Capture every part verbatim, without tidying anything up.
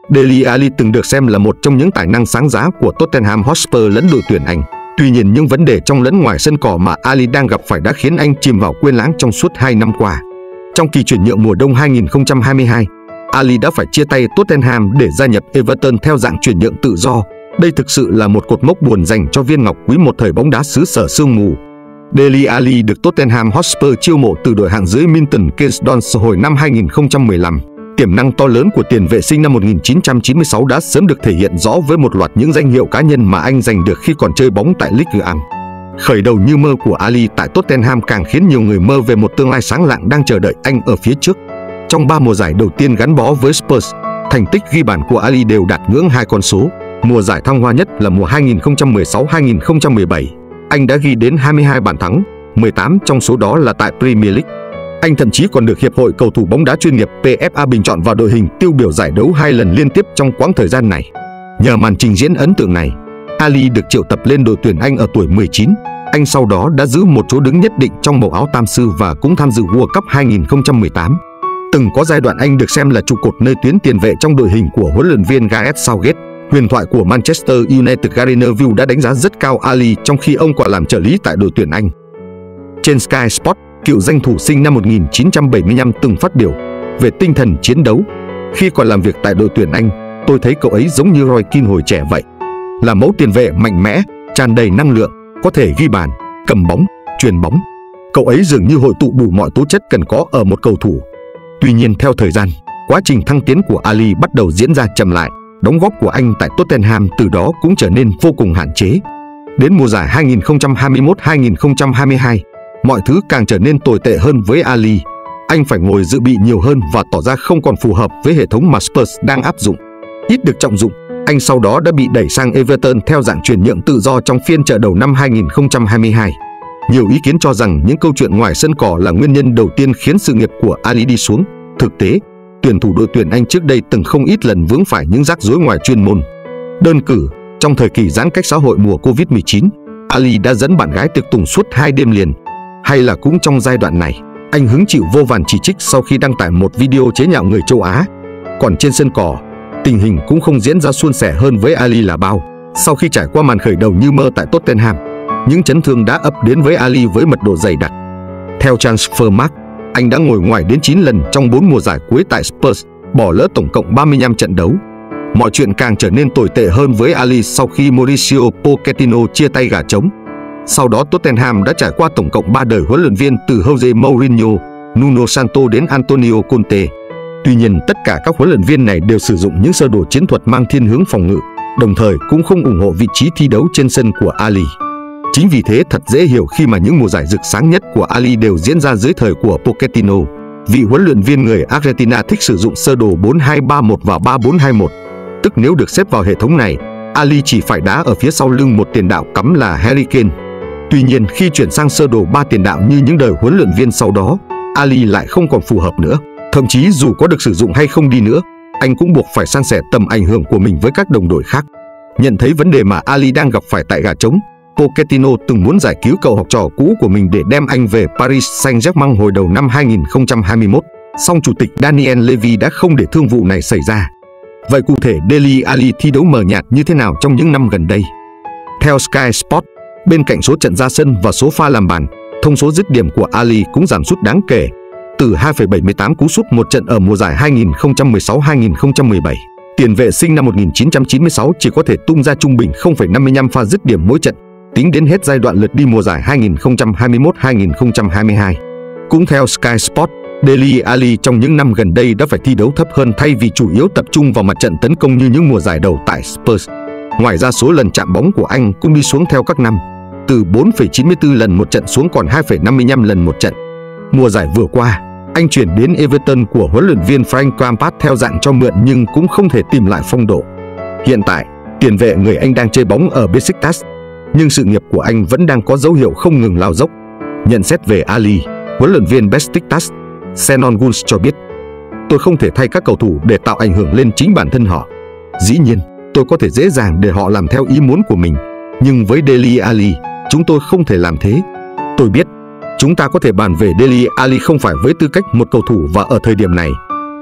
Dele Alli từng được xem là một trong những tài năng sáng giá của Tottenham Hotspur lẫn đội tuyển Anh. Tuy nhiên những vấn đề trong lẫn ngoài sân cỏ mà Alli đang gặp phải đã khiến anh chìm vào quên lãng trong suốt hai năm qua. Trong kỳ chuyển nhượng mùa đông hai nghìn không trăm hai mươi hai, Alli đã phải chia tay Tottenham để gia nhập Everton theo dạng chuyển nhượng tự do. Đây thực sự là một cột mốc buồn dành cho viên ngọc quý một thời bóng đá xứ sở sương mù. Dele Alli được Tottenham Hotspur chiêu mộ từ đội hạng dưới Milton Keynes Dons hồi năm hai nghìn không trăm mười lăm. Tiềm năng to lớn của tiền vệ sinh năm một nghìn chín trăm chín mươi sáu đã sớm được thể hiện rõ với một loạt những danh hiệu cá nhân mà anh giành được khi còn chơi bóng tại Ligue một. Khởi đầu như mơ của Alli tại Tottenham càng khiến nhiều người mơ về một tương lai sáng lạng đang chờ đợi anh ở phía trước. Trong ba mùa giải đầu tiên gắn bó với Spurs, thành tích ghi bàn của Alli đều đạt ngưỡng hai con số. Mùa giải thăng hoa nhất là mùa hai nghìn không trăm mười sáu hai nghìn không trăm mười bảy. Anh đã ghi đến hai mươi hai bàn thắng, mười tám trong số đó là tại Premier League. Anh thậm chí còn được Hiệp hội Cầu thủ bóng đá chuyên nghiệp P F A bình chọn vào đội hình tiêu biểu giải đấu hai lần liên tiếp trong quãng thời gian này. Nhờ màn trình diễn ấn tượng này, Alli được triệu tập lên đội tuyển Anh ở tuổi mười chín. Anh sau đó đã giữ một chỗ đứng nhất định trong màu áo tam sư và cũng tham dự World Cup hai nghìn không trăm mười tám. Từng có giai đoạn anh được xem là trụ cột nơi tuyến tiền vệ trong đội hình của huấn luyện viên Gareth Southgate. Huyền thoại của Manchester United Gary Neville đã đánh giá rất cao Alli trong khi ông còn làm trợ lý tại đội tuyển Anh. Trên Sky Sport, cựu danh thủ sinh năm một nghìn chín trăm bảy mươi lăm từng phát biểu về tinh thần chiến đấu. Khi còn làm việc tại đội tuyển Anh, tôi thấy cậu ấy giống như Roy Keane hồi trẻ vậy. Là mẫu tiền vệ mạnh mẽ, tràn đầy năng lượng, có thể ghi bàn, cầm bóng, chuyền bóng. Cậu ấy dường như hội tụ đủ mọi tố chất cần có ở một cầu thủ. Tuy nhiên theo thời gian, quá trình thăng tiến của Alli bắt đầu diễn ra chậm lại. Đóng góp của anh tại Tottenham từ đó cũng trở nên vô cùng hạn chế. Đến mùa giải hai nghìn không trăm hai mươi mốt hai nghìn không trăm hai mươi hai, mọi thứ càng trở nên tồi tệ hơn với Alli. Anh phải ngồi dự bị nhiều hơn và tỏ ra không còn phù hợp với hệ thống mà Spurs đang áp dụng. Ít được trọng dụng, anh sau đó đã bị đẩy sang Everton theo dạng chuyển nhượng tự do trong phiên chợ đầu năm hai nghìn không trăm hai mươi hai. Nhiều ý kiến cho rằng những câu chuyện ngoài sân cỏ là nguyên nhân đầu tiên khiến sự nghiệp của Alli đi xuống. Thực tế, tuyển thủ đội tuyển Anh trước đây từng không ít lần vướng phải những rắc rối ngoài chuyên môn. Đơn cử, trong thời kỳ giãn cách xã hội mùa Covid mười chín, Alli đã dẫn bạn gái tiệc tùng suốt hai đêm liền. Hay là cũng trong giai đoạn này, anh hứng chịu vô vàn chỉ trích sau khi đăng tải một video chế nhạo người châu Á. Còn trên sân cỏ, tình hình cũng không diễn ra suôn sẻ hơn với Alli là bao. Sau khi trải qua màn khởi đầu như mơ tại Tottenham, những chấn thương đã ập đến với Alli với mật độ dày đặc. Theo Transfermarkt, anh đã ngồi ngoài đến chín lần trong bốn mùa giải cuối tại Spurs, bỏ lỡ tổng cộng ba mươi lăm trận đấu. Mọi chuyện càng trở nên tồi tệ hơn với Alli sau khi Mauricio Pochettino chia tay gà trống. Sau đó Tottenham đã trải qua tổng cộng ba đời huấn luyện viên từ Jose Mourinho, Nuno Santo đến Antonio Conte. Tuy nhiên, tất cả các huấn luyện viên này đều sử dụng những sơ đồ chiến thuật mang thiên hướng phòng ngự, đồng thời cũng không ủng hộ vị trí thi đấu trên sân của Alli. Chính vì thế thật dễ hiểu khi mà những mùa giải rực sáng nhất của Alli đều diễn ra dưới thời của Pochettino. Vị huấn luyện viên người Argentina thích sử dụng sơ đồ bốn hai ba một và ba bốn hai một. Tức nếu được xếp vào hệ thống này, Alli chỉ phải đá ở phía sau lưng một tiền đạo cắm là Harry Kane. Tuy nhiên khi chuyển sang sơ đồ ba tiền đạo như những đời huấn luyện viên sau đó, Alli lại không còn phù hợp nữa. Thậm chí dù có được sử dụng hay không đi nữa, anh cũng buộc phải san sẻ tầm ảnh hưởng của mình với các đồng đội khác. Nhận thấy vấn đề mà Alli đang gặp phải tại gà trống, Pochettino từng muốn giải cứu cậu học trò cũ của mình để đem anh về Paris Saint-Germain hồi đầu năm hai nghìn không trăm hai mươi mốt. Song chủ tịch Daniel Levy đã không để thương vụ này xảy ra. Vậy cụ thể Dele Alli thi đấu mờ nhạt như thế nào trong những năm gần đây? Theo Sky Sport, bên cạnh số trận ra sân và số pha làm bàn, thông số dứt điểm của Alli cũng giảm sút đáng kể. Từ hai phẩy bảy mươi tám cú sút một trận ở mùa giải hai nghìn không trăm mười sáu hai nghìn không trăm mười bảy, tiền vệ sinh năm một nghìn chín trăm chín mươi sáu chỉ có thể tung ra trung bình không phẩy năm mươi lăm pha dứt điểm mỗi trận, tính đến hết giai đoạn lượt đi mùa giải hai nghìn không trăm hai mươi mốt hai nghìn không trăm hai mươi hai. Cũng theo Sky Sport, Dele Alli trong những năm gần đây đã phải thi đấu thấp hơn thay vì chủ yếu tập trung vào mặt trận tấn công như những mùa giải đầu tại Spurs. Ngoài ra số lần chạm bóng của anh cũng đi xuống theo các năm, từ bốn phẩy chín mươi tư lần một trận xuống còn hai phẩy năm mươi lăm lần một trận. Mùa giải vừa qua, anh chuyển đến Everton của huấn luyện viên Frank Lampard theo dạng cho mượn nhưng cũng không thể tìm lại phong độ. Hiện tại, tiền vệ người Anh đang chơi bóng ở Besiktas, nhưng sự nghiệp của anh vẫn đang có dấu hiệu không ngừng lao dốc. Nhận xét về Alli, huấn luyện viên Besiktas, Şenol Güneş cho biết: "Tôi không thể thay các cầu thủ để tạo ảnh hưởng lên chính bản thân họ. Dĩ nhiên, tôi có thể dễ dàng để họ làm theo ý muốn của mình, nhưng với Dele Alli, chúng tôi không thể làm thế. Tôi biết, chúng ta có thể bàn về Dele Alli không phải với tư cách một cầu thủ và ở thời điểm này,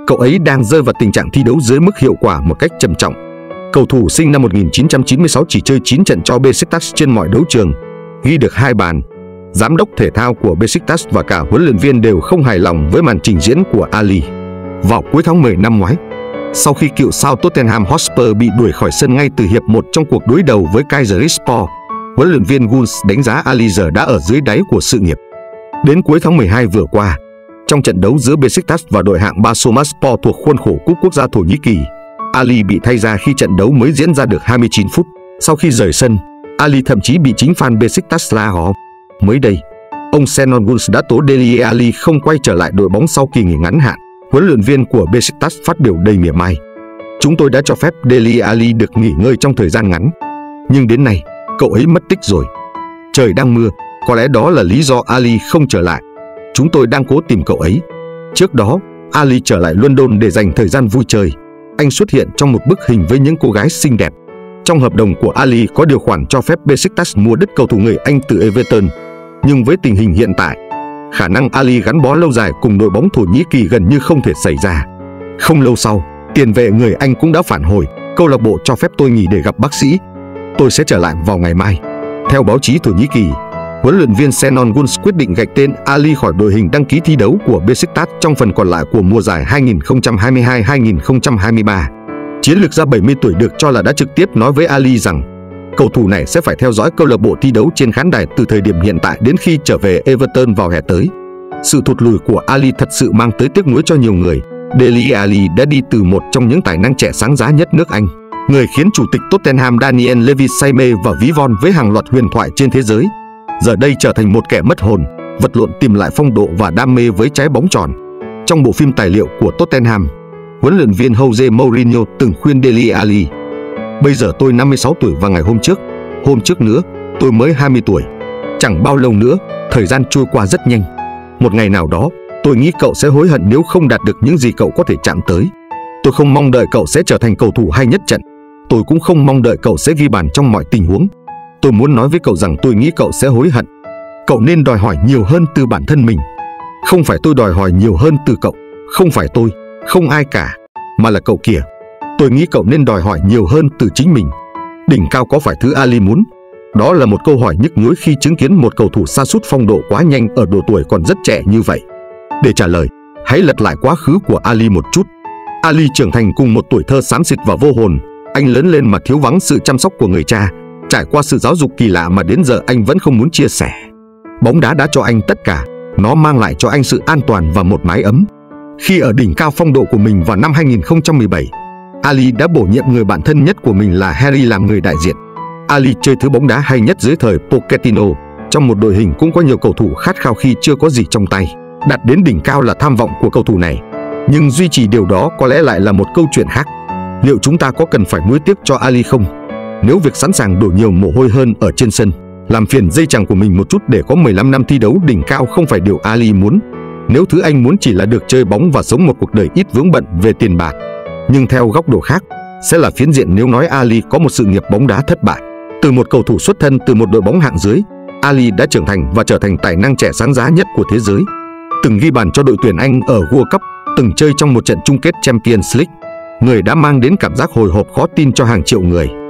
Cậu ấy đang rơi vào tình trạng thi đấu dưới mức hiệu quả một cách trầm trọng. Cầu thủ sinh năm một nghìn chín trăm chín mươi sáu chỉ chơi chín trận cho Beşiktaş trên mọi đấu trường, ghi được hai bàn. Giám đốc thể thao của Beşiktaş và cả huấn luyện viên đều không hài lòng với màn trình diễn của Ali. Vào cuối tháng mười năm ngoái, sau khi cựu sao Tottenham Hotspur bị đuổi khỏi sân ngay từ hiệp một trong cuộc đối đầu với Kayserispor, huấn luyện viên Güls đánh giá Ali giờ đã ở dưới đáy của sự nghiệp. Đến cuối tháng mười hai vừa qua, trong trận đấu giữa Beşiktaş và đội hạng Bursaspor thuộc khuôn khổ Cúp Quốc gia Thổ Nhĩ Kỳ, Ali bị thay ra khi trận đấu mới diễn ra được hai mươi chín phút. Sau khi rời sân, Ali thậm chí bị chính fan Beşiktaş la ó. Mới đây, ông Şenol Güneş đã tố Dele Alli không quay trở lại đội bóng sau kỳ nghỉ ngắn hạn. Huấn luyện viên của Beşiktaş phát biểu đầy mỉa mai: "Chúng tôi đã cho phép Dele Alli được nghỉ ngơi trong thời gian ngắn, nhưng đến nay, cậu ấy mất tích rồi. Trời đang mưa, có lẽ đó là lý do Ali không trở lại. Chúng tôi đang cố tìm cậu ấy." Trước đó, Ali trở lại London để dành thời gian vui chơi. Anh xuất hiện trong một bức hình với những cô gái xinh đẹp. Trong hợp đồng của Ali có điều khoản cho phép Beşiktaş mua đứt cầu thủ người Anh từ Everton. Nhưng với tình hình hiện tại, khả năng Ali gắn bó lâu dài cùng đội bóng Thổ Nhĩ Kỳ gần như không thể xảy ra. Không lâu sau, tiền vệ người Anh cũng đã phản hồi: "Câu lạc bộ cho phép tôi nghỉ để gặp bác sĩ. Tôi sẽ trở lại vào ngày mai." Theo báo chí Thổ Nhĩ Kỳ, huấn luyện viên Şenol Güneş quyết định gạch tên Ali khỏi đội hình đăng ký thi đấu của Beşiktaş trong phần còn lại của mùa giải hai nghìn không trăm hai mươi hai hai nghìn không trăm hai mươi ba. Chiến lược gia bảy mươi tuổi được cho là đã trực tiếp nói với Ali rằng cầu thủ này sẽ phải theo dõi câu lạc bộ thi đấu trên khán đài từ thời điểm hiện tại đến khi trở về Everton vào hè tới. Sự thụt lùi của Ali thật sự mang tới tiếc nuối cho nhiều người. Dele Alli đã đi từ một trong những tài năng trẻ sáng giá nhất nước Anh, người khiến chủ tịch Tottenham Daniel Levy say mê và ví von với hàng loạt huyền thoại trên thế giới, giờ đây trở thành một kẻ mất hồn, vật lộn tìm lại phong độ và đam mê với trái bóng tròn. Trong bộ phim tài liệu của Tottenham, huấn luyện viên Jose Mourinho từng khuyên Dele Alli: "Bây giờ tôi năm mươi sáu tuổi và ngày hôm trước, hôm trước nữa, tôi mới hai mươi tuổi. Chẳng bao lâu nữa, thời gian trôi qua rất nhanh. Một ngày nào đó, tôi nghĩ cậu sẽ hối hận nếu không đạt được những gì cậu có thể chạm tới. Tôi không mong đợi cậu sẽ trở thành cầu thủ hay nhất trận. Tôi cũng không mong đợi cậu sẽ ghi bàn trong mọi tình huống. Tôi muốn nói với cậu rằng tôi nghĩ cậu sẽ hối hận. Cậu nên đòi hỏi nhiều hơn từ bản thân mình. Không phải tôi đòi hỏi nhiều hơn từ cậu, không phải tôi, không ai cả, mà là cậu kìa. Tôi nghĩ cậu nên đòi hỏi nhiều hơn từ chính mình." Đỉnh cao có phải thứ Ali muốn? Đó là một câu hỏi nhức nhối khi chứng kiến một cầu thủ sa sút phong độ quá nhanh ở độ tuổi còn rất trẻ như vậy. Để trả lời, hãy lật lại quá khứ của Ali một chút. Ali trưởng thành cùng một tuổi thơ xám xịt và vô hồn. Anh lớn lên mà thiếu vắng sự chăm sóc của người cha, trải qua sự giáo dục kỳ lạ mà đến giờ anh vẫn không muốn chia sẻ. Bóng đá đã cho anh tất cả, nó mang lại cho anh sự an toàn và một mái ấm. Khi ở đỉnh cao phong độ của mình vào năm hai nghìn không trăm mười bảy, Ali đã bổ nhiệm người bạn thân nhất của mình là Harry làm người đại diện. Ali chơi thứ bóng đá hay nhất dưới thời Pochettino. Trong một đội hình cũng có nhiều cầu thủ khát khao khi chưa có gì trong tay. Đạt đến đỉnh cao là tham vọng của cầu thủ này, nhưng duy trì điều đó có lẽ lại là một câu chuyện khác. Liệu chúng ta có cần phải nuối tiếc cho Ali không? Nếu việc sẵn sàng đổ nhiều mồ hôi hơn ở trên sân, làm phiền dây chằng của mình một chút để có mười lăm năm thi đấu đỉnh cao không phải điều Ali muốn. Nếu thứ anh muốn chỉ là được chơi bóng và sống một cuộc đời ít vướng bận về tiền bạc. Nhưng theo góc độ khác, sẽ là phiến diện nếu nói Ali có một sự nghiệp bóng đá thất bại. Từ một cầu thủ xuất thân từ một đội bóng hạng dưới, Ali đã trưởng thành và trở thành tài năng trẻ sáng giá nhất của thế giới. Từng ghi bàn cho đội tuyển Anh ở World Cup, từng chơi trong một trận chung kết Champions League. Người đã mang đến cảm giác hồi hộp khó tin cho hàng triệu người.